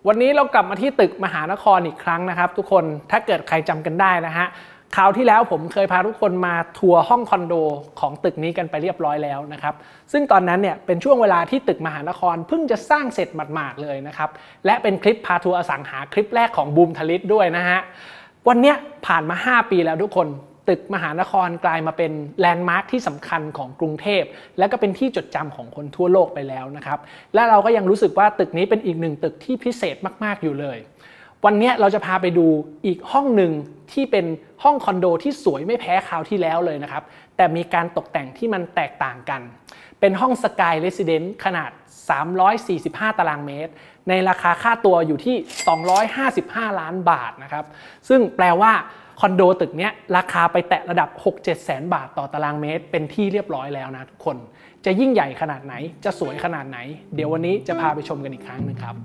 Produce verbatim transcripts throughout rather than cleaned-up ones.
วันนี้เรากลับมาที่ตึกมหานครอีกครั้งนะครับทุกคนถ้าเกิดใครจำกันได้นะฮะคราวที่แล้วผมเคยพาทุกคนมาทัวร์ห้องคอนโดของตึกนี้กันไปเรียบร้อยแล้วนะครับซึ่งตอนนั้นเนี่ยเป็นช่วงเวลาที่ตึกมหานครเพิ่งจะสร้างเสร็จหมาดๆเลยนะครับและเป็นคลิปพาทัวร์อสังหาคลิปแรกของบูมทลิตด้วยนะฮะวันนี้ผ่านมาห้าปีแล้วทุกคนตึกมหานครกลายมาเป็นแลนด์มาร์คที่สำคัญของกรุงเทพและก็เป็นที่จดจำของคนทั่วโลกไปแล้วนะครับและเราก็ยังรู้สึกว่าตึกนี้เป็นอีกหนึ่งตึกที่พิเศษมากๆอยู่เลยวันนี้เราจะพาไปดูอีกห้องหนึ่งที่เป็นห้องคอนโดที่สวยไม่แพ้คราวที่แล้วเลยนะครับแต่มีการตกแต่งที่มันแตกต่างกันเป็นห้องสกายเรสซิเดนซ์ขนาดสามร้อยสี่สิบห้าตารางเมตรในราคาค่าตัวอยู่ที่สองร้อยห้าสิบห้าล้านบาทนะครับซึ่งแปลว่าคอนโดตึกนี้ราคาไปแตะระดับ หกเจ็ด แสนบาทต่อตารางเมตรเป็นที่เรียบร้อยแล้วนะทุกคนจะยิ่งใหญ่ขนาดไหนจะสวยขนาดไหนเดี๋ยววันนี้จะพาไปชมกันอีกครั้งนึงครับ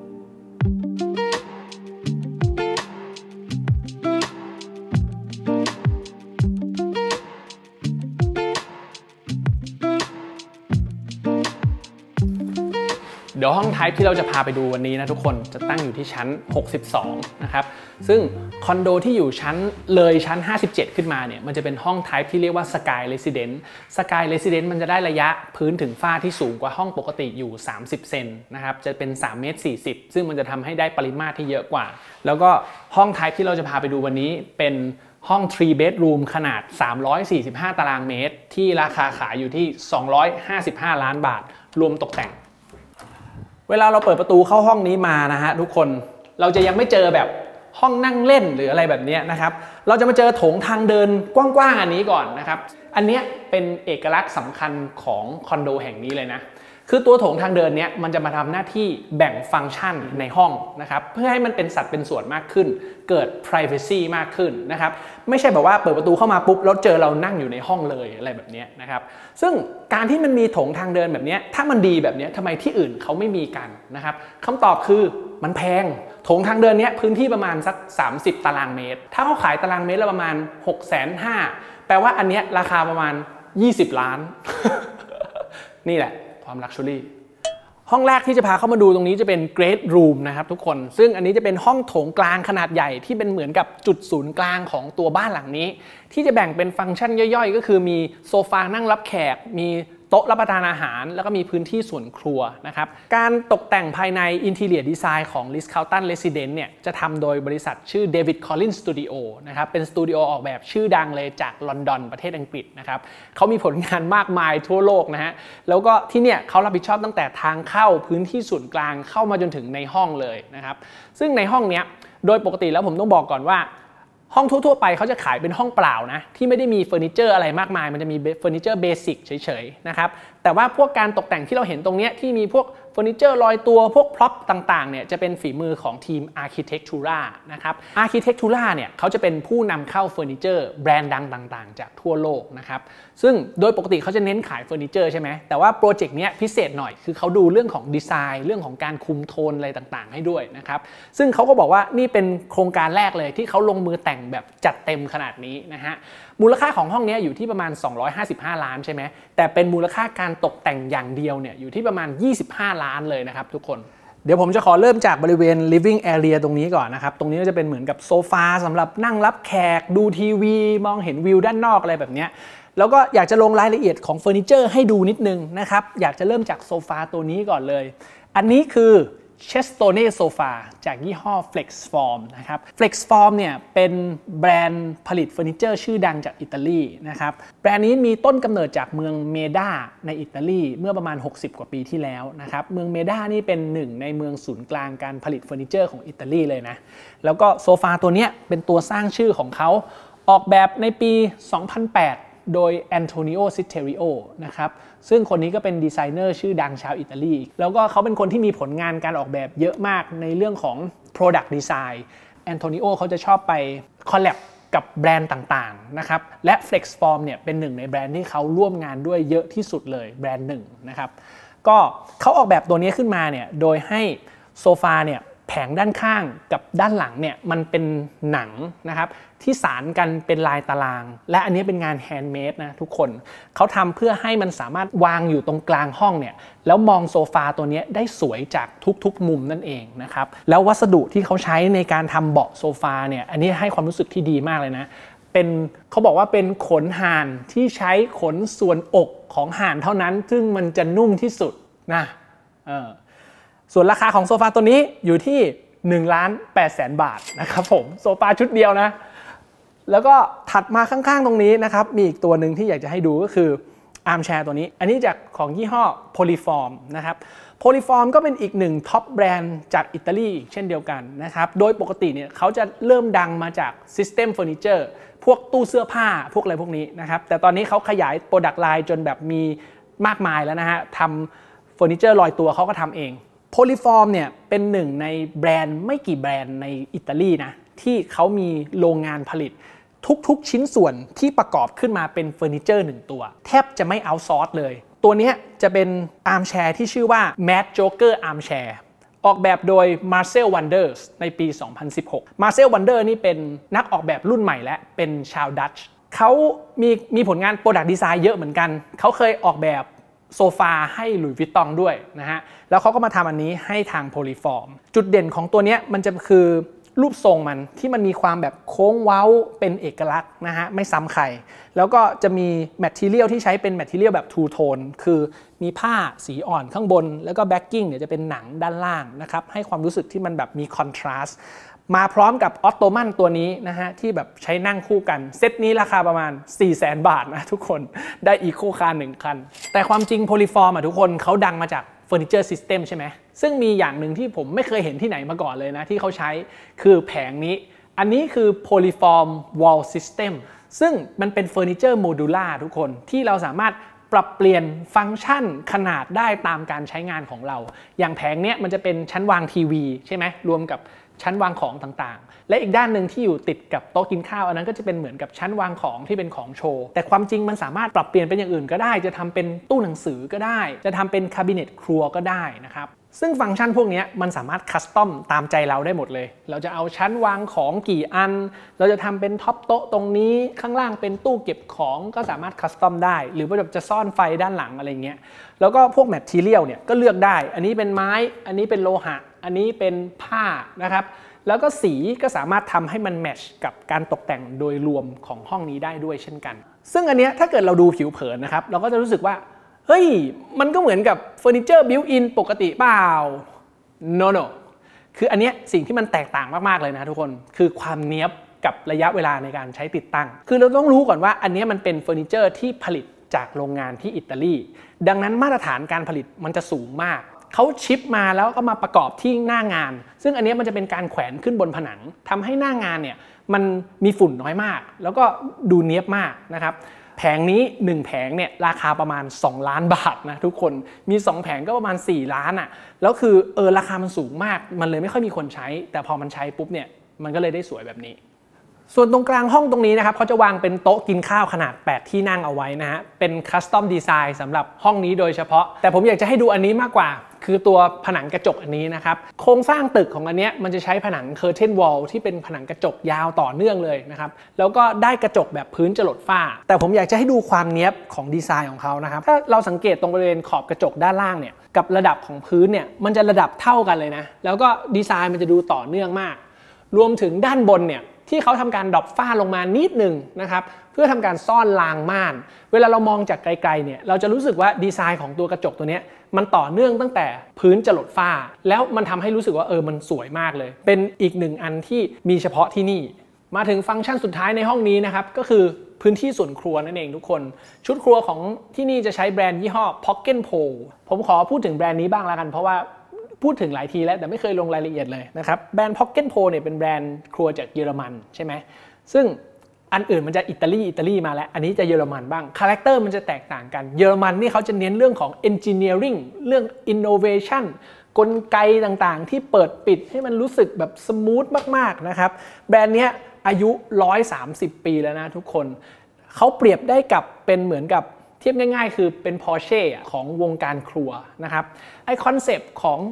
เดี๋ยวห้องไทป์ที่เราจะพาไปดูวันนี้นะทุกคนจะตั้งอยู่ที่ชั้นหกสิบสองนะครับซึ่งคอนโดที่อยู่ชั้นเลยชั้นห้าสิบเจ็ดขึ้นมาเนี่ยมันจะเป็นห้องไทป์ที่เรียกว่า Sky Residence Sky Residence มันจะได้ระยะพื้นถึงฝ้าที่สูงกว่าห้องปกติอยู่สามสิบเซนนะครับจะเป็นสามเมตรสี่สิบซึ่งมันจะทำให้ได้ปริมาตรที่เยอะกว่าแล้วก็ห้องไทป์ที่เราจะพาไปดูวันนี้เป็นห้อง three bedroom ขนาดสามร้อยสี่สิบห้าตารางเมตรที่ราคาขายอยู่ที่สองร้อยห้าสิบห้าล้านบาทรวมตกแต่งเวลาเราเปิดประตูเข้าห้องนี้มานะฮะทุกคนเราจะยังไม่เจอแบบห้องนั่งเล่นหรืออะไรแบบนี้นะครับเราจะมาเจอโถงทางเดินกว้างๆอันนี้ก่อนนะครับอันนี้เป็นเอกลักษณ์สำคัญของคอนโดแห่งนี้เลยนะคือตัวโถงทางเดินเนี้ยมันจะมาทำหน้าที่แบ่งฟังก์ชันในห้องนะครับเพื่อให้มันเป็นสัดเป็นส่วนมากขึ้นเกิด privacy มากขึ้นนะครับไม่ใช่แบบว่าเปิดประตูเข้ามาปุ๊บแล้วเจอเรานั่งอยู่ในห้องเลยอะไรแบบนี้นะครับซึ่งการที่มันมีโถงทางเดินแบบนี้ถ้ามันดีแบบนี้ทำไมที่อื่นเขาไม่มีกันนะครับคำตอบคือมันแพงโถงทางเดินเนี้ยพื้นที่ประมาณสักสามสิบตารางเมตรถ้าเขาขายตารางเมตรละประมาณ หกแสนห้าหมื่น แปลว่าอันเนี้ยราคาประมาณยี่สิบล้าน นี่แหละความลักชัวรี่ห้องแรกที่จะพาเข้ามาดูตรงนี้จะเป็น Great Room นะครับทุกคนซึ่งอันนี้จะเป็นห้องโถงกลางขนาดใหญ่ที่เป็นเหมือนกับจุดศูนย์กลางของตัวบ้านหลังนี้ที่จะแบ่งเป็นฟังก์ชันย่อยๆก็คือมีโซฟานั่งรับแขกมีโต๊ะรับประทานอาหารแล้วก็มีพื้นที่ส่วนครัวนะครับการตกแต่งภายใน Interior Design ของ Ritz-Carlton Residence เนี่ยจะทำโดยบริษัทชื่อ David Collins Studio นะครับเป็นสตูดิโอออกแบบชื่อดังเลยจากลอนดอนประเทศอังกฤษนะครับเขามีผลงานมากมายทั่วโลกนะฮะแล้วก็ที่เนี่ยเขารับผิดชอบตั้งแต่ทางเข้าพื้นที่ส่วนกลางเข้ามาจนถึงในห้องเลยนะครับซึ่งในห้องเนี้ยโดยปกติแล้วผมต้องบอกก่อนว่าห้องทั่วๆไปเขาจะขายเป็นห้องเปล่านะที่ไม่ได้มีเฟอร์นิเจอร์อะไรมากมายมันจะมีเฟอร์นิเจอร์เบสิกเฉยๆนะครับแต่ว่าพวกการตกแต่งที่เราเห็นตรงนี้ที่มีพวกเฟอร์นิเจอร์ลอยตัวพวกพร็อพต่างๆเนี่ยจะเป็นฝีมือของทีม Architectura นะครับ Architectura เนี่ยเขาจะเป็นผู้นำเข้าเฟอร์นิเจอร์แบรนด์ดังต่างๆจากทั่วโลกนะครับซึ่งโดยปกติเขาจะเน้นขายเฟอร์นิเจอร์ใช่ไหมแต่ว่าโปรเจกต์นี้พิเศษหน่อยคือเขาดูเรื่องของดีไซน์เรื่องของการคุมโทนอะไรต่างๆให้ด้วยนะครับซึ่งเขาก็บอกว่านี่เป็นโครงการแรกเลยที่เขาลงมือแต่งแบบจัดเต็มขนาดนี้นะฮะมูลค่าของห้องนี้อยู่ที่ประมาณสองร้อยห้าสิบห้าล้านใช่ไหมแต่เป็นมูลค่าการตกแต่งอย่างเดียวเนี่ยอยู่ที่ประมาณยี่สิบห้าล้านเลยนะครับทุกคนเดี๋ยวผมจะขอเริ่มจากบริเวณ living area ตรงนี้ก่อนนะครับตรงนี้ก็จะเป็นเหมือนกับโซฟาสำหรับนั่งรับแขกดูทีวีมองเห็นวิวด้านนอกอะไรแบบนี้แล้วก็อยากจะลงรายละเอียดของเฟอร์นิเจอร์ให้ดูนิดนึงนะครับอยากจะเริ่มจากโซฟาตัวนี้ก่อนเลยอันนี้คือเชสโตเน่โซฟาจากยี่ห้อ Flexform นะครับ Flexform เนี่ยเป็นแบรนด์ผลิตเฟอร์นิเจอร์ชื่อดังจากอิตาลีนะครับแบรนด์นี้มีต้นกำเนิดจากเมืองเมดาในอิตาลีเมื่อประมาณหกสิบกว่าปีที่แล้วนะครับเมืองเมดานี่เป็นหนึ่งในเมืองศูนย์กลางการผลิตเฟอร์นิเจอร์ของอิตาลีเลยนะแล้วก็โซฟาตัวนี้เป็นตัวสร้างชื่อของเขาออกแบบในปี สองพันแปดโดยแอนโทนิโอ ซิเทริโอนะครับซึ่งคนนี้ก็เป็นดีไซเนอร์ชื่อดังชาวอิตาลีแล้วก็เขาเป็นคนที่มีผลงานการออกแบบเยอะมากในเรื่องของ Product Design แอนโทนิโอเขาจะชอบไปคอลแลบกับแบรนด์ต่างๆนะครับและ Flexform เนี่ยเป็นหนึ่งในแบรนด์ที่เขาร่วมงานด้วยเยอะที่สุดเลยแบรนด์หนึ่งนะครับก็เขาออกแบบตัวนี้ขึ้นมาเนี่ยโดยให้โซฟาเนี่ยแผงด้านข้างกับด้านหลังเนี่ยมันเป็นหนังนะครับที่สานกันเป็นลายตารางและอันนี้เป็นงานแฮนด์เมดนะทุกคนเขาทำเพื่อให้มันสามารถวางอยู่ตรงกลางห้องเนี่ยแล้วมองโซฟาตัวนี้ได้สวยจากทุกๆมุมนั่นเองนะครับแล้ววัสดุที่เขาใช้ในการทำเบาะโซฟาเนี่ยอันนี้ให้ความรู้สึกที่ดีมากเลยนะเป็นเขาบอกว่าเป็นขนห่านที่ใช้ขนส่วนอกของห่านเท่านั้นซึ่งมันจะนุ่มที่สุดนะเออส่วนราคาของโซฟาตัวนี้อยู่ที่หนึ่งล้านแปดแสนบาทนะครับผมโซฟาชุดเดียวนะแล้วก็ถัดมาข้างๆตรงนี้นะครับมีอีกตัวหนึ่งที่อยากจะให้ดูก็คืออาร์มแชร์ตัวนี้อันนี้จากของยี่ห้อ Polyform นะครับ Polyform ก็เป็นอีกหนึ่งท็อปแบรนด์จากอิตาลีเช่นเดียวกันนะครับโดยปกติเนี่ยเขาจะเริ่มดังมาจาก System Furniture พวกตู้เสื้อผ้าพวกอะไรพวกนี้นะครับแต่ตอนนี้เขาขยาย Product Line จนแบบมีมากมายแล้วนะฮะทำเฟอร์นิเจอร์ลอยตัวเขาก็ทำเอง Polyform เนี่ยเป็นหนึ่งในแบรนด์ไม่กี่แบรนด์ในอิตาลีนะที่เขามีโรงงานผลิตทุกๆชิ้นส่วนที่ประกอบขึ้นมาเป็นเฟอร์นิเจอร์หนึ่งตัวแทบจะไม่เอาซอร์สเลยตัวนี้จะเป็นอาร์มแชร์ที่ชื่อว่า Mad Joker Armchair ออกแบบโดย Marcel Wonders ในปี สองพันสิบหก Marcel Wonders นี่เป็นนักออกแบบรุ่นใหม่และเป็นชาวดัตช์เขามีมีผลงาน Product Design เยอะเหมือนกันเขาเคยออกแบบโซฟาให้หลุยส์วิตตองด้วยนะฮะแล้วเขาก็มาทำอันนี้ให้ทาง Polyform จุดเด่นของตัวนี้มันจะคือรูปทรงมันที่มันมีความแบบโค้งเว้าเป็นเอกลักษณ์นะฮะไม่ซ้ำใครแล้วก็จะมีแมททีเรียลที่ใช้เป็นแมททีเรียลแบบทูโทนคือมีผ้าสีอ่อนข้างบนแล้วก็แบ็กกิ้งเนี่ยจะเป็นหนังด้านล่างนะครับให้ความรู้สึกที่มันแบบมีคอนทราสต์มาพร้อมกับออตโตมันตัวนี้นะฮะที่แบบใช้นั่งคู่กันเซตนี้ราคาประมาณ สี่แสน บาทนะทุกคนได้อีโคคาร์หนึ่งคันแต่ความจริง Polyform อ่ะทุกคนเขาดังมาจากเฟอร์นิเจอร์ซิสเต็มใช่ไหมซึ่งมีอย่างหนึ่งที่ผมไม่เคยเห็นที่ไหนมาก่อนเลยนะที่เขาใช้คือแผงนี้อันนี้คือ Polyform Wall System ซึ่งมันเป็นเฟอร์นิเจอร์โมดูล่าทุกคนที่เราสามารถปรับเปลี่ยนฟังก์ชันขนาดได้ตามการใช้งานของเราอย่างแผงเนี้ยมันจะเป็นชั้นวางทีวีใช่ไหมรวมกับชั้นวางของต่างๆและอีกด้านหนึ่งที่อยู่ติดกับโต๊ะกินข้าวอันนั้นก็จะเป็นเหมือนกับชั้นวางของที่เป็นของโชว์แต่ความจริงมันสามารถปรับเปลี่ยนเป็นอย่างอื่นก็ได้จะทำเป็นตู้หนังสือก็ได้จะทำเป็นคาบิเนตครัวก็ได้นะครับซึ่งฟังก์ชันพวกนี้มันสามารถคัสตอมตามใจเราได้หมดเลยเราจะเอาชั้นวางของกี่อันเราจะทำเป็นท็อปโต๊ะตรงนี้ข้างล่างเป็นตู้เก็บของก็สามารถคัสตอมได้หรือว่าจะซ่อนไฟด้านหลังอะไรเงี้ยแล้วก็พวกแมททีเรียลเนี่ยก็เลือกได้อันนี้เป็นไม้อันนี้เป็นโลหะอันนี้เป็นผ้านะครับแล้วก็สีก็สามารถทำให้มันแมทช์กับการตกแต่งโดยรวมของห้องนี้ได้ด้วยเช่นกันซึ่งอันเนี้ยถ้าเกิดเราดูผิวเผินนะครับเราก็จะรู้สึกว่าเฮ้ยมันก็เหมือนกับเฟอร์นิเจอร์บิวอินปกติเปล่า no no คืออันเนี้ยสิ่งที่มันแตกต่างมากๆเลยนะทุกคนคือความเนี้ยบกับระยะเวลาในการใช้ติดตั้งคือเราต้องรู้ก่อนว่าอันนี้มันเป็นเฟอร์นิเจอร์ที่ผลิตจากโรงงานที่อิตาลีดังนั้นมาตรฐานการผลิตมันจะสูงมากเขาชิปมาแล้วก็มาประกอบที่หน้างานซึ่งอันนี้มันจะเป็นการแขวนขึ้นบนผนังทำให้หน้างานเนี่ยมันมีฝุ่นน้อยมากแล้วก็ดูเนียบมากนะครับแผงนี้หนึ่งแผงเนี่ยราคาประมาณสองล้านบาทนะทุกคนมีสองแผงก็ประมาณสี่ล้านอ่ะแล้วคือเออราคามันสูงมากมันเลยไม่ค่อยมีคนใช้แต่พอมันใช้ปุ๊บเนี่ยมันก็เลยได้สวยแบบนี้ส่วนตรงกลางห้องตรงนี้นะครับเขาจะวางเป็นโต๊ะกินข้าวขนาดแปดที่นั่งเอาไว้นะฮะเป็นคัสตอมดีไซน์สำหรับห้องนี้โดยเฉพาะแต่ผมอยากจะให้ดูอันนี้มากกว่าคือตัวผนังกระจกอันนี้นะครับโครงสร้างตึกของอันนี้มันจะใช้ผนังเคอร์เทนวอลที่เป็นผนังกระจกยาวต่อเนื่องเลยนะครับแล้วก็ได้กระจกแบบพื้นจรดฝ้าแต่ผมอยากจะให้ดูความเนี้ยบของดีไซน์ของเขานะครับถ้าเราสังเกตตรงบริเวณขอบกระจกด้านล่างเนี่ยกับระดับของพื้นเนี่ยมันจะระดับเท่ากันเลยนะแล้วก็ดีไซน์มันจะดูต่อเนื่องมากรวมถึงด้านบนเนี่ยที่เขาทำการดรอปฝ้าลงมานิดนึงนะครับเพื่อทำการซ่อนรางม่านเวลาเรามองจากไกลๆเนี่ยเราจะรู้สึกว่าดีไซน์ของตัวกระจกตัวนี้มันต่อเนื่องตั้งแต่พื้นจรดฝ้าแล้วมันทำให้รู้สึกว่าเออมันสวยมากเลยเป็นอีกหนึ่งอันที่มีเฉพาะที่นี่มาถึงฟังก์ชันสุดท้ายในห้องนี้นะครับก็คือพื้นที่ส่วนครัวนั่นเองทุกคนชุดครัวของที่นี่จะใช้แบรนด์ยี่ห้อ Pockenpo ผมขอพูดถึงแบรนด์นี้บ้างละกันเพราะว่าพูดถึงหลายทีแล้วแต่ไม่เคยลงรายละเอียดเลยนะครับแบรนด์ Pockenpo เนี่ยเป็นแบรนด์ครัวจากเยอรมันใช่ไหมซึ่งอันอื่นมันจะอิตาลีอิตาลีมาแล้วอันนี้จะเยอรมันบ้างคาแรคเตอร์มันจะแตกต่างกันเยอรมันนี่เขาจะเน้นเรื่องของ engineering เรื่อง innovation กลไกต่างๆที่เปิดปิดให้มันรู้สึกแบบสมูทมากๆนะครับแบรนด์นี้อายุหนึ่งร้อยสามสิบปีแล้วนะทุกคนเขาเปรียบได้กับเป็นเหมือนกับเทียบง่ายๆคือเป็น Porsche ของวงการครัวนะครับไอคอนเซปต์ของ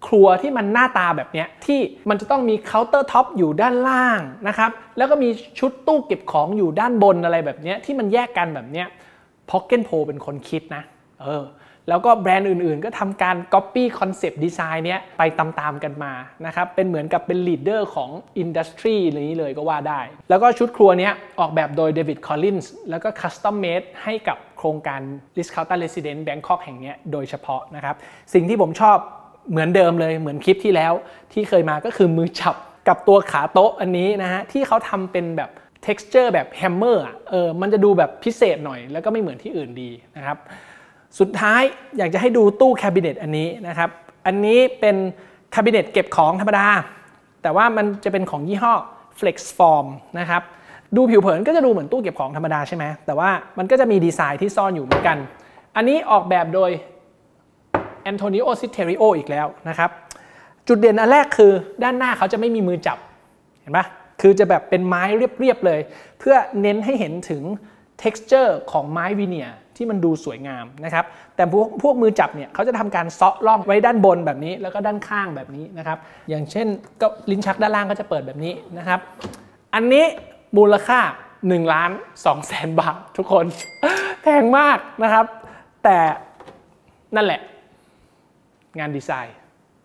ครัวที่มันหน้าตาแบบเนี้ยที่มันจะต้องมีเคาน์เตอร์ท็อปอยู่ด้านล่างนะครับแล้วก็มีชุดตู้เก็บของอยู่ด้านบนอะไรแบบเนี้ยที่มันแยกกันแบบเนี้ย Pock&Po เป็นคนคิดนะเออแล้วก็แบรนด์อื่นๆก็ทำการ Copy Concept Design เนี้ยไปตามๆกันมานะครับเป็นเหมือนกับเป็น Leader ของ Industry นี้เลยก็ว่าได้แล้วก็ชุดครัวเนี้ยออกแบบโดย David Collins แล้วก็ Custom Made ให้กับโครงการ Ritz-Carlton Residence Bangkok แห่งนี้โดยเฉพาะนะครับสิ่งที่ผมชอบเหมือนเดิมเลยเหมือนคลิปที่แล้วที่เคยมาก็คือมือจับกับตัวขาโต๊ะอันนี้นะฮะที่เขาทำเป็นแบบ texture แบบ hammer อ่ะเออมันจะดูแบบพิเศษหน่อยแล้วก็ไม่เหมือนที่อื่นดีนะครับสุดท้ายอยากจะให้ดูตู้แคบิเนตอันนี้นะครับอันนี้เป็นแคบิเนตเก็บของธรรมดาแต่ว่ามันจะเป็นของยี่ห้อ Flexform นะครับดูผิวเผินก็จะดูเหมือนตู้เก็บของธรรมดาใช่ไหมแต่ว่ามันก็จะมีดีไซน์ที่ซ่อนอยู่เหมือนกันอันนี้ออกแบบโดยแอนโทนิโอ ซิเทริโออีกแล้วนะครับจุดเด่นอันแรกคือด้านหน้าเขาจะไม่มีมือจับเห็นปะคือจะแบบเป็นไม้เรียบๆเลยเพื่อเน้นให้เห็นถึง texture ของไม้วีเนียร์ที่มันดูสวยงามนะครับแต่พวกพวกมือจับเนี่ยเขาจะทำการเซาะร่องไว้ด้านบนแบบนี้แล้วก็ด้านข้างแบบนี้นะครับอย่างเช่นก็ลิ้นชักด้านล่างก็จะเปิดแบบนี้นะครับอันนี้มูลค่าหนึ่งล้านสองแสนบาททุกคนแพงมากนะครับแต่นั่นแหละงานดีไซน์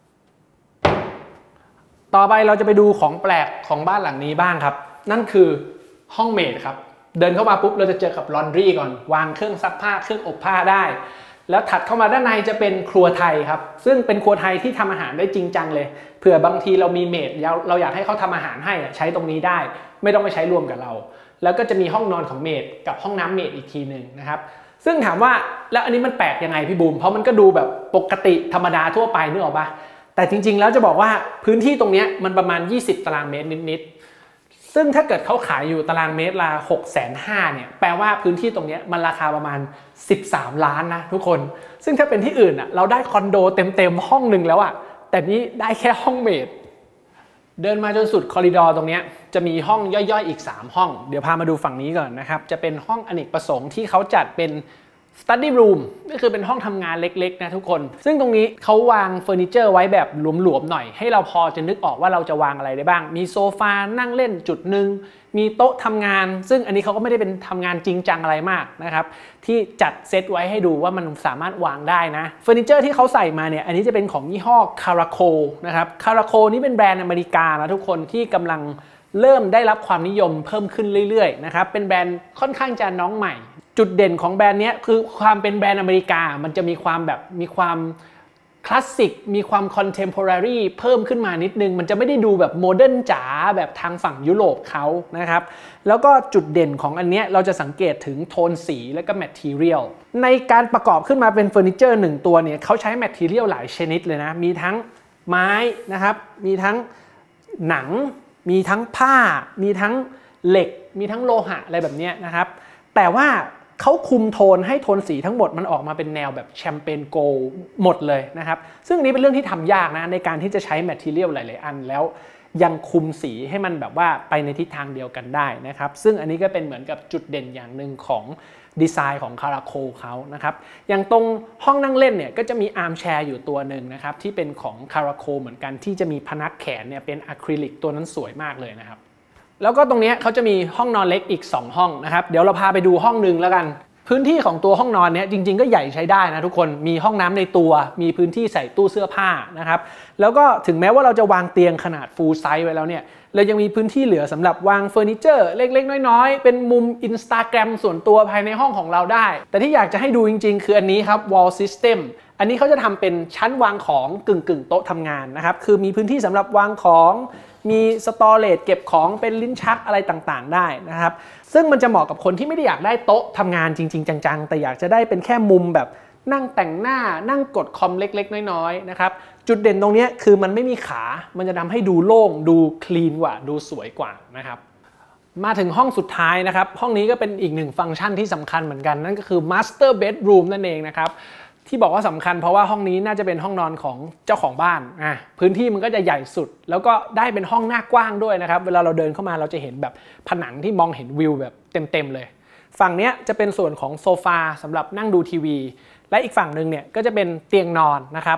ต่อไปเราจะไปดูของแปลกของบ้านหลังนี้บ้างครับนั่นคือห้องเมดครับเดินเข้ามาปุ๊บเราจะเจอกับลอนดรี่ก่อนวางเครื่องซักผ้าเครื่องอบผ้าได้แล้วถัดเข้ามาด้านในจะเป็นครัวไทยครับซึ่งเป็นครัวไทยที่ทำอาหารได้จริงจังเลยเผื่อบางทีเรามีเมดเราอยากให้เขาทำอาหารให้ใช้ตรงนี้ได้ไม่ต้องไปใช้รวมกับเราแล้วก็จะมีห้องนอนของเมดกับห้องน้ำเมดอีกทีหนึ่งนะครับซึ่งถามว่าแล้วอันนี้มันแปลกยังไงพี่บูมเพราะมันก็ดูแบบปกติธรรมดาทั่วไปนึกออกปะแต่จริงๆแล้วจะบอกว่าพื้นที่ตรงนี้มันประมาณยี่สิบตารางเมตรนิดๆซึ่งถ้าเกิดเขาขายอยู่ตารางเมตรละหกแสนห้าเนี่ยแปลว่าพื้นที่ตรงนี้มันราคาประมาณสิบสามล้านนะทุกคนซึ่งถ้าเป็นที่อื่นอ่ะเราได้คอนโดเต็มๆห้องหนึ่งแล้วอ่ะแต่นี้ได้แค่ห้องเมดเดินมาจนสุดคอริดอร์ตรงนี้จะมีห้องย่อยๆอีกสามห้องเดี๋ยวพามาดูฝั่งนี้ก่อนนะครับจะเป็นห้องอเนกประสงค์ที่เขาจัดเป็นstudy room ก็คือเป็นห้องทำงานเล็กๆนะทุกคนซึ่งตรงนี้เขาวางเฟอร์นิเจอร์ไว้แบบหลวมๆหน่อยให้เราพอจะนึกออกว่าเราจะวางอะไรได้บ้างมีโซฟานั่งเล่นจุดหนึ่งมีโต๊ะทำงานซึ่งอันนี้เขาก็ไม่ได้เป็นทำงานจริงจังอะไรมากนะครับที่จัดเซตไว้ให้ดูว่ามันสามารถวางได้นะเฟอร์นิเจอร์ที่เขาใส่มาเนี่ยอันนี้จะเป็นของยี่ห้อ Caraco นะครับ Caraco นี่เป็นแบรนด์อเมริกานะทุกคนที่กำลังเริ่มได้รับความนิยมเพิ่มขึ้นเรื่อยๆนะครับเป็นแบรนด์ค่อนข้างจะน้องใหม่จุดเด่นของแบรนด์นี้คือความเป็นแบรนด์อเมริกามันจะมีความแบบมีความคลาสสิกมีความคอนเทมพอรารีเพิ่มขึ้นมานิดนึงมันจะไม่ได้ดูแบบโมเดิร์นจ๋าแบบทางฝั่งยุโรปเขานะครับแล้วก็จุดเด่นของอันนี้เราจะสังเกตถึงโทนสีและก็แมททีเรียลในการประกอบขึ้นมาเป็นเฟอร์นิเจอร์หนึ่งตัวเนี่ยเขาใช้แมททีเรียลหลายชนิดเลยนะมีทั้งไม้นะครับมีทั้งหนังมีทั้งผ้ามีทั้งเหล็กมีทั้งโลหะอะไรแบบนี้นะครับแต่ว่าเขาคุมโทนให้โทนสีทั้งหมดมันออกมาเป็นแนวแบบแชมเปญโกลด์หมดเลยนะครับซึ่งนี้เป็นเรื่องที่ทำยากนะในการที่จะใช้แมททีเรียลหลายๆอันแล้วยังคุมสีให้มันแบบว่าไปในทิศทางเดียวกันได้นะครับซึ่งอันนี้ก็เป็นเหมือนกับจุดเด่นอย่างหนึ่งของดีไซน์ของ Caraco เขานะครับอย่างตรงห้องนั่งเล่นเนี่ยก็จะมีอาร์มแชร์อยู่ตัวหนึ่งนะครับที่เป็นของ Caraco เหมือนกันที่จะมีพนักแขนเนี่ยเป็นอะคริลิกตัวนั้นสวยมากเลยนะครับแล้วก็ตรงนี้เขาจะมีห้องนอนเล็กอีกสองห้องนะครับเดี๋ยวเราพาไปดูห้องนึงแล้วกันพื้นที่ของตัวห้องนอนเนี้ยจริงๆก็ใหญ่ใช้ได้นะทุกคนมีห้องน้ำในตัวมีพื้นที่ใส่ตู้เสื้อผ้านะครับแล้วก็ถึงแม้ว่าเราจะวางเตียงขนาด full size ไว้แล้วเนี่ยเรายังมีพื้นที่เหลือสำหรับวางเฟอร์นิเจอร์เล็กๆน้อยๆเป็นมุม Instagram ส่วนตัวภายในห้องของเราได้แต่ที่อยากจะให้ดูจริงๆคืออันนี้ครับ wall system อันนี้เขาจะทำเป็นชั้นวางของกึ่งๆโต๊ะทำงานนะครับคือมีพื้นที่สำหรับวางของมีสตอเรจเก็บของเป็นลิ้นชักอะไรต่างๆได้นะครับซึ่งมันจะเหมาะกับคนที่ไม่ได้อยากได้โต๊ะทำงานจริงๆจังๆแต่อยากจะได้เป็นแค่มุมแบบนั่งแต่งหน้านั่งกดคอมเล็กๆน้อยๆนะครับจุดเด่นตรงนี้คือมันไม่มีขามันจะทำให้ดูโล่งดูคลีนกว่าดูสวยกว่านะครับมาถึงห้องสุดท้ายนะครับห้องนี้ก็เป็นอีกหนึ่งฟังก์ชันที่สำคัญเหมือนกันนั่นก็คือ Master Bedroom นั่นเองนะครับที่บอกว่าสำคัญเพราะว่าห้องนี้น่าจะเป็นห้องนอนของเจ้าของบ้านอ่ะพื้นที่มันก็จะใหญ่สุดแล้วก็ได้เป็นห้องหน้ากว้างด้วยนะครับเวลาเราเดินเข้ามาเราจะเห็นแบบผนังที่มองเห็นวิวแบบเต็มๆเลยฝั่งนี้จะเป็นส่วนของโซฟาสำหรับนั่งดูทีวีและอีกฝั่งหนึ่งเนี่ยก็จะเป็นเตียงนอนนะครับ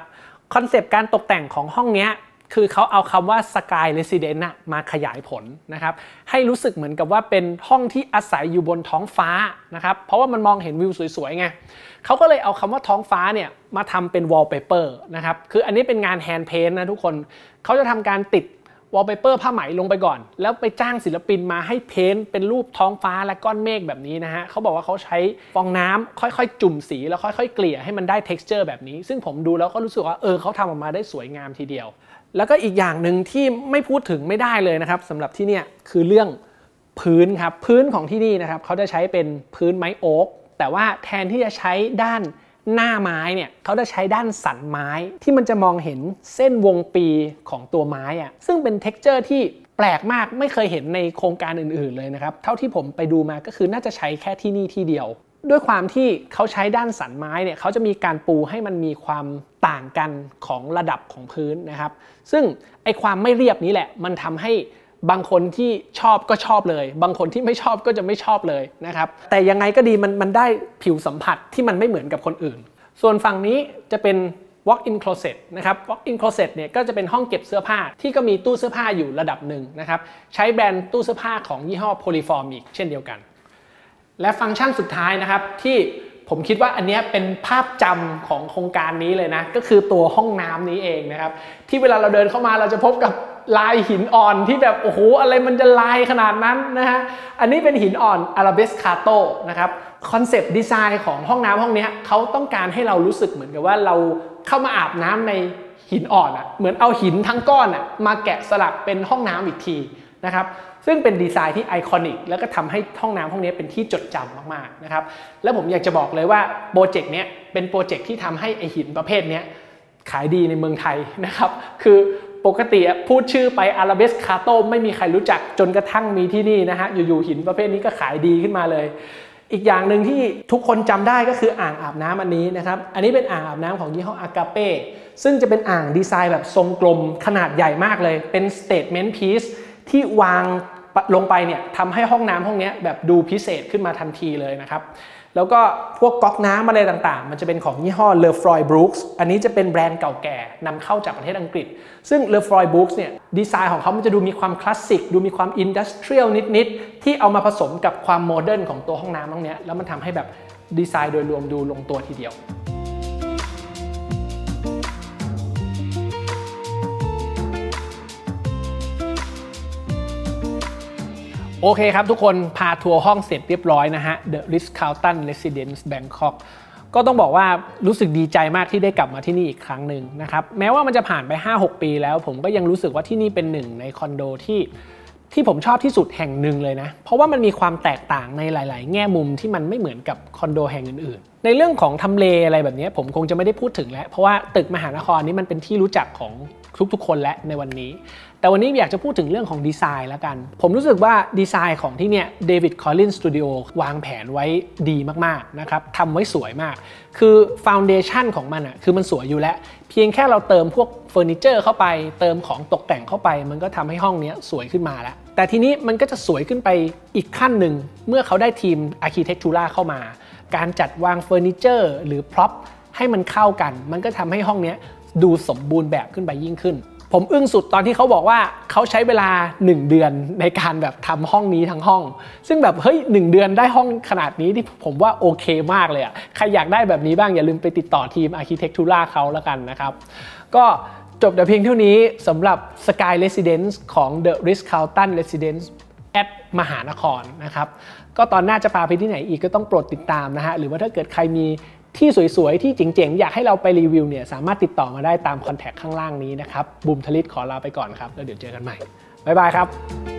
คอนเซปต์การตกแต่งของห้องนี้คือเขาเอาคำว่า Sky Residence มาขยายผลนะครับให้รู้สึกเหมือนกับว่าเป็นห้องที่อาศัยอยู่บนท้องฟ้านะครับเพราะว่ามันมองเห็นวิวสวยๆไงเขาก็เลยเอาคำว่าท้องฟ้าเนี่ยมาทำเป็น wallpaper นะครับคืออันนี้เป็นงาน hand paint นะทุกคนเขาจะทำการติด wallpaper ผ้าไหมลงไปก่อนแล้วไปจ้างศิลปินมาให้เพ้นท์เป็นรูปท้องฟ้าและก้อนเมฆแบบนี้นะฮะเขาบอกว่าเขาใช้ฟองน้ำค่อยๆจุ่มสีแล้วค่อยๆเกลี่ยให้มันได้ texture แบบนี้ซึ่งผมดูแล้วก็รู้สึกว่าเออเขาทำออกมาได้สวยงามทีเดียวแล้วก็อีกอย่างหนึ่งที่ไม่พูดถึงไม่ได้เลยนะครับสำหรับที่เนี่ยคือเรื่องพื้นครับพื้นของที่นี่นะครับเขาจะใช้เป็นพื้นไม้โอ๊กแต่ว่าแทนที่จะใช้ด้านหน้าไม้เนี่ยเขาจะใช้ด้านสันไม้ที่มันจะมองเห็นเส้นวงปีของตัวไม้อะซึ่งเป็นเท็กเจอร์ที่แปลกมากไม่เคยเห็นในโครงการอื่นๆเลยนะครับเท่าที่ผมไปดูมาก็คือน่าจะใช้แค่ที่นี่ที่เดียวด้วยความที่เขาใช้ด้านสันไม้เนี่ยเขาจะมีการปูให้มันมีความต่างกันของระดับของพื้นนะครับซึ่งไอความไม่เรียบนี้แหละมันทำให้บางคนที่ชอบก็ชอบเลยบางคนที่ไม่ชอบก็จะไม่ชอบเลยนะครับแต่ยังไงก็ดีมันมันได้ผิวสัมผัสที่มันไม่เหมือนกับคนอื่นส่วนฝั่งนี้จะเป็น walk-in closet นะครับ walk-in closet เนี่ยก็จะเป็นห้องเก็บเสื้อผ้าที่ก็มีตู้เสื้อผ้าอยู่ระดับหนึ่งนะครับใช้แบรนด์ตู้เสื้อผ้าของยี่ห้อ Polyformic เช่นเดียวกันและฟังก์ชันสุดท้ายนะครับที่ผมคิดว่าอันนี้เป็นภาพจำของโครงการนี้เลยนะก็คือตัวห้องน้ำนี้เองนะครับที่เวลาเราเดินเข้ามาเราจะพบกับลายหินอ่อนที่แบบโอ้โหอะไรมันจะลายขนาดนั้นนะฮะอันนี้เป็นหินอ่อน Arabescato นะครับคอนเซปต์ดีไซน์ของห้องน้ำห้องนี้เขาต้องการให้เรารู้สึกเหมือนกับว่าเราเข้ามาอาบน้ำในหินอ่อนอ่ะเหมือนเอาหินทั้งก้อนอ่ะมาแกะสลักเป็นห้องน้ำอีกทีนะครับซึ่งเป็นดีไซน์ที่ไอคอนิกแล้วก็ทำให้ห้องน้ำห้องนี้เป็นที่จดจำมากๆนะครับแล้วผมอยากจะบอกเลยว่าโปรเจกต์นี้เป็นโปรเจกต์ที่ทำให้ไอหินประเภทนี้ขายดีในเมืองไทยนะครับคือปกติพูดชื่อไป Arabescato ไม่มีใครรู้จักจนกระทั่งมีที่นี่นะฮะอยู่ๆหินประเภทนี้ก็ขายดีขึ้นมาเลยอีกอย่างหนึ่งที่ทุกคนจำได้ก็คืออ่างอาบน้ำอันนี้นะครับอันนี้เป็นอ่างอาบน้ำของยี่ห้อ Agape ซึ่งจะเป็นอ่างดีไซน์แบบทรงกลมขนาดใหญ่มากเลยเป็น statement piece ที่วางลงไปเนี่ยทำให้ห้องน้ำห้องนี้แบบดูพิเศษขึ้นมาทันทีเลยนะครับแล้วก็พวกก๊อกน้ำอะไรต่างๆมันจะเป็นของยี่ห้อ Lefroy Brooks อันนี้จะเป็นแบรนด์เก่าแก่นำเข้าจากประเทศอังกฤษซึ่ง Lefroy Brooks เนี่ยดีไซน์ของเขามันจะดูมีความคลาสสิกดูมีความอินดัสเทรียลนิดๆที่เอามาผสมกับความโมเดิร์นของตัวห้องน้ำห้องนี้แล้วมันทำให้แบบดีไซน์โดยรวมดูลงตัวทีเดียวโอเคครับทุกคนพาทัวร์ห้องเสร็จเรียบร้อยนะฮะ The Ritz-Carlton Residence Bangkok ก็ต้องบอกว่ารู้สึกดีใจมากที่ได้กลับมาที่นี่อีกครั้งหนึ่งนะครับแม้ว่ามันจะผ่านไป ห้าหก ปีแล้วผมก็ยังรู้สึกว่าที่นี่เป็นหนึ่งในคอนโดที่ที่ผมชอบที่สุดแห่งหนึ่งเลยนะเพราะว่ามันมีความแตกต่างในหลายๆแง่มุมที่มันไม่เหมือนกับคอนโดแห่งอื่นๆในเรื่องของทำเลอะไรแบบนี้ผมคงจะไม่ได้พูดถึงแล้วเพราะว่าตึกมหานครนี้มันเป็นที่รู้จักของทุกๆคนและในวันนี้แต่วันนี้อยากจะพูดถึงเรื่องของดีไซน์แล้วกันผมรู้สึกว่าดีไซน์ของที่เนี่ย David Collins Studio วางแผนไว้ดีมากๆนะครับทำไว้สวยมากคือฟาวเดชั่นของมันอ่ะคือมันสวยอยู่แล้วเพียงแค่เราเติมพวกเฟอร์นิเจอร์เข้าไปเติมของตกแต่งเข้าไปมันก็ทำให้ห้องนี้สวยขึ้นมาแล้วแต่ทีนี้มันก็จะสวยขึ้นไปอีกขั้นหนึ่งเมื่อเขาได้ทีม Architectura เข้ามาการจัดวางเฟอร์นิเจอร์หรือพร็อพให้มันเข้ากันมันก็ทำให้ห้องนี้ดูสมบูรณ์แบบขึ้นไปยิ่งขึ้นผมอึ้งสุดตอนที่เขาบอกว่าเขาใช้เวลาหนึ่งเดือนในการแบบทำห้องนี้ทั้งห้องซึ่งแบบเฮ้ยหนึ่งเดือนได้ห้องขนาดนี้ที่ผมว่าโอเคมากเลยอ่ะใครอยากได้แบบนี้บ้างอย่าลืมไปติดต่อทีม Architectura เขาแล้วกันนะครับก็จบแต่เพียงเท่านี้สำหรับ Sky Residence ของ The Ritz-Carlton Residence at มหานครนะครับก็ตอนหน้าจะพาไปที่ไหนอีกก็ต้องโปรดติดตามนะฮะหรือว่าถ้าเกิดใครมีที่สวยๆที่เจ๋งๆอยากให้เราไปรีวิวเนี่ยสามารถติดต่อมาได้ตามคอนแทคข้างล่างนี้นะครับบูมทลิตขอลาไปก่อนครับแล้วเดี๋ยวเจอกันใหม่บ๊ายบายครับ